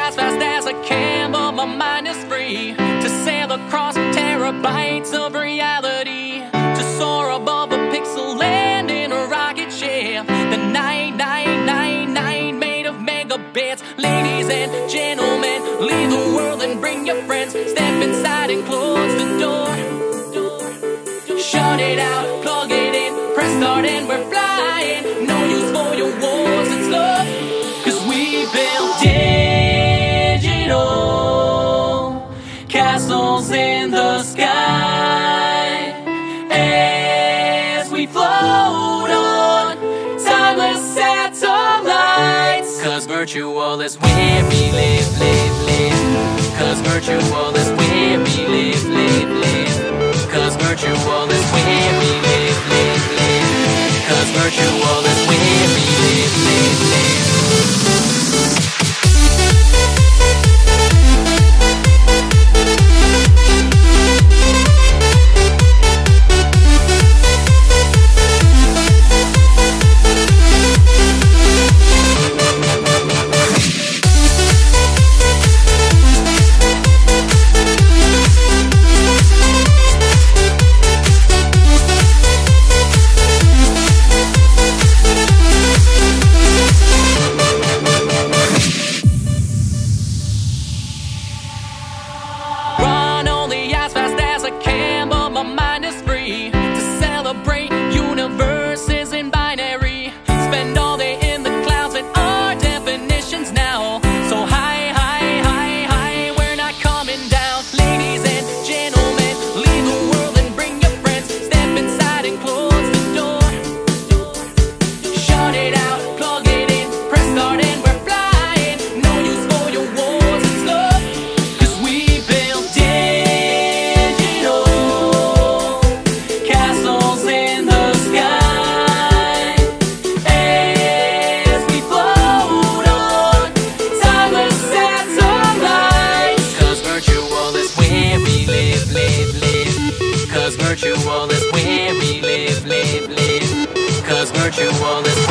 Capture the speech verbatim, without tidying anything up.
as fast as I can, but my mind is free to sail across terabytes of reality, to soar above a pixel land in a rocket ship. The nine nine nine nine made of megabits. Ladies and gentlemen, leave the world and bring your friends. Step inside and close the door. Shut it out, plug it in, press start and we're flying. No use for your wars, it's love, 'cause we build digital castles in the sky as we float on timeless satellites. 'Cause virtual is where we live, live, live. 'Cause virtual is where we live, live, live. 'Cause virtual is where we live, live, live. 'Cause virtual is where we live, live, live. Universes in binary, spend all day in the clouds and our definitions now. So high, high, high, high, we're not coming down. Ladies and gentlemen, leave the world and bring your friends. Step inside and close the door. Shut it out, plug it in, press start and we're flying. No use for your wars, it's love, 'cause we build digital castles in the virtual is where we live, live, live. 'Cause virtual is